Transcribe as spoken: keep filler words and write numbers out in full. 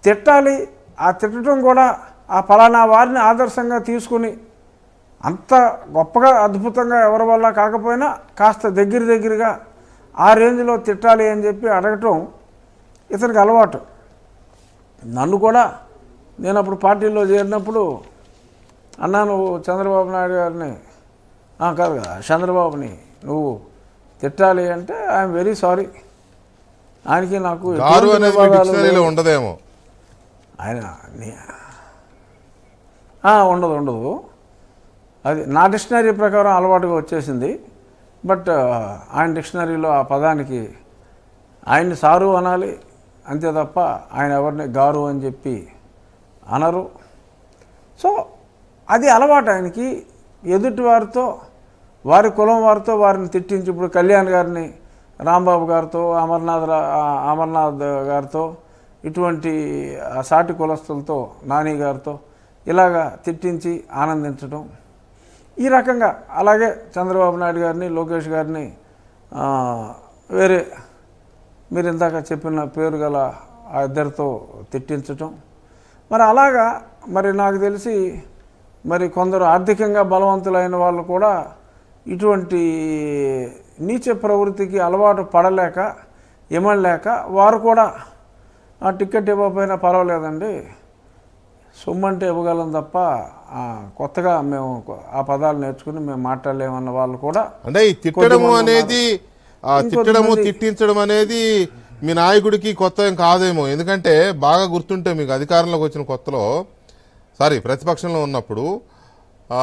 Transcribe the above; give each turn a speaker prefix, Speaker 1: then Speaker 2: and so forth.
Speaker 1: తిట్టాలి. ఆ తిట్టడం కూడా ఆ పలానా వారిని ఆదర్శంగా తీసుకుని అంత గొప్పగా అద్భుతంగా ఎవరి వల్ల కాకపోయినా కాస్త దగ్గర దగ్గరగా ఆ రేంజ్లో తిట్టాలి అని చెప్పి అడగటం ఇతనికి అలవాటు. నన్ను కూడా నేను అప్పుడు పార్టీలో చేరినప్పుడు అన్నా నువ్వు చంద్రబాబు నాయుడు గారిని కాదు కదా చంద్రబాబుని నువ్వు తిట్టాలి అంటే ఐఎమ్ వెరీ సారీ, ఆయనకి నాకు
Speaker 2: ఉండదేమో
Speaker 1: ఆయన ఉండదు ఉండదు అది నా డిక్షనరీ ప్రకారం అలవాటుగా వచ్చేసింది. బట్ ఆయన డిక్షనరీలో ఆ పదానికి ఆయన్ని సారు అనాలి అంతే తప్ప ఆయన ఎవరిని గారు అని చెప్పి అనరు. సో అది అలవాటు ఆయనకి. ఎదుటి వారితో వారి కులం వారితో వారిని తిట్టించి, ఇప్పుడు కళ్యాణ్ గారిని రాంబాబు గారితో అమర్నాథ్ అమర్నాథ్ గారితో ఇటువంటి సాటి కులస్తులతో నాని గారితో ఇలాగా తిట్టించి ఆనందించడం ఈ రకంగా. అలాగే చంద్రబాబు నాయుడు గారిని లోకేష్ గారిని వేరే మీరు ఇందాక చెప్పిన పేరు గల ఆ ఇద్దరితో తిట్టించటం. మరి అలాగా మరి నాకు తెలిసి మరి కొందరు ఆర్థికంగా బలవంతులైన వాళ్ళు కూడా ఇటువంటి నీచ ప్రవృత్తికి అలవాటు పడలేక ఇమడలేక వారు కూడా ఆ టికెట్ ఇవ్వకపోయినా పర్వాలేదండి, సొమ్మంటే ఇవ్వగలం తప్ప కొత్తగా మేము ఆ పదాలు నేర్చుకుని మేము మాట్లాడలేమన్న వాళ్ళు కూడా.
Speaker 2: అంటే ఈ తిట్టడము అనేది తిట్టడము తిట్టించడం అనేది మీ నాయకుడికి కొత్త ఏం కాదేమో. ఎందుకంటే బాగా గుర్తుంటే మీకు అధికారంలోకి వచ్చిన కొత్తలో సారీ ప్రతిపక్షంలో ఉన్నప్పుడు